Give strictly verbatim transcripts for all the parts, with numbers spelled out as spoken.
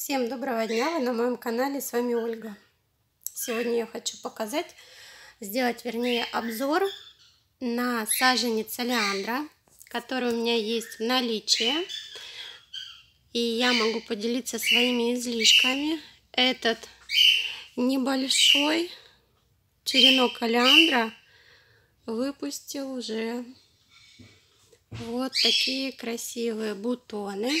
Всем доброго дня! Вы на моем канале, с вами Ольга. Сегодня я хочу показать, сделать вернее обзор на саженец олеандра, который у меня есть в наличии. И я могу поделиться своими излишками. Этот небольшой черенок олеандра выпустил уже вот такие красивые бутоны.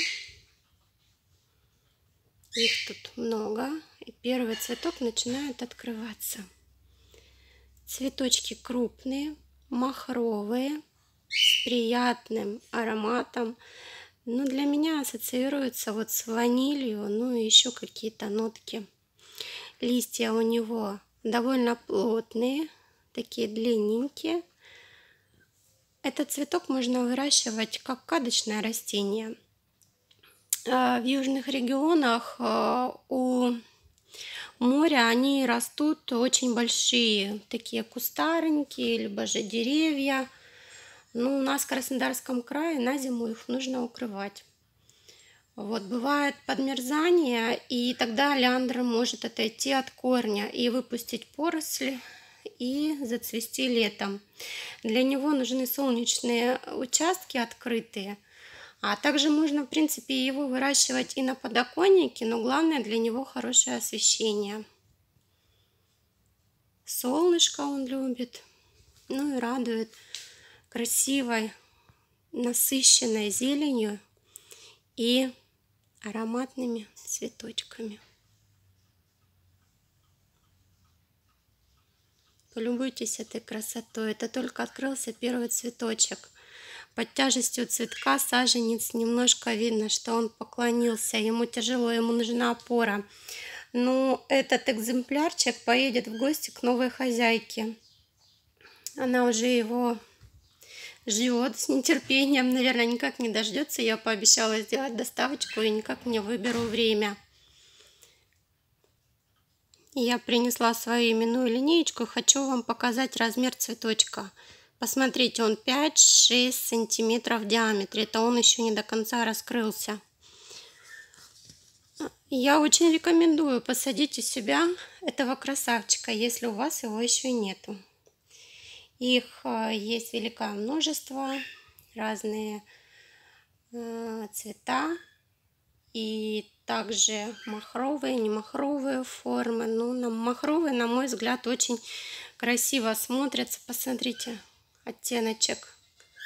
Их тут много, и первый цветок начинает открываться. Цветочки крупные, махровые, с приятным ароматом. Но для меня ассоциируются вот с ванилью, ну и еще какие-то нотки. Листья у него довольно плотные, такие длинненькие. Этот цветок можно выращивать как кадочное растение. В южных регионах у моря они растут очень большие, такие кустарники, либо же деревья. Но у нас в Краснодарском крае на зиму их нужно укрывать. Вот, бывает подмерзание, и тогда олеандр может отойти от корня и выпустить поросли и зацвести летом. Для него нужны солнечные участки открытые. А также можно, в принципе, его выращивать и на подоконнике, но главное для него хорошее освещение. Солнышко он любит, ну и радует красивой, насыщенной зеленью и ароматными цветочками. Полюбуйтесь этой красотой. Это только открылся первый цветочек. Под тяжестью цветка саженец немножко видно, что он поклонился. Ему тяжело, ему нужна опора. Но этот экземплярчик поедет в гости к новой хозяйке. Она уже его ждет с нетерпением. Наверное, никак не дождется. Я пообещала сделать доставочку и никак не выберу время. Я принесла свою именную линеечку и хочу вам показать размер цветочка. Посмотрите, он пять-шесть сантиметров в диаметре. Это он еще не до конца раскрылся. Я очень рекомендую посадить у себя этого красавчика, если у вас его еще нету. Их есть великое множество, разные цвета. И также махровые, не махровые формы. Ну, на махровые, на мой взгляд, очень красиво смотрятся. Посмотрите. Оттеночек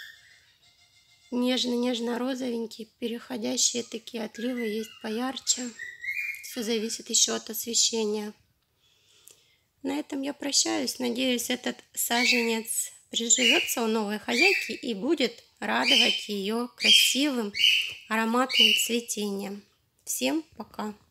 нежно-нежно-розовенький, переходящие такие отливы есть поярче. Все зависит еще от освещения. На этом я прощаюсь. Надеюсь, этот саженец приживется у новой хозяйки и будет радовать ее красивым ароматным цветением. Всем пока!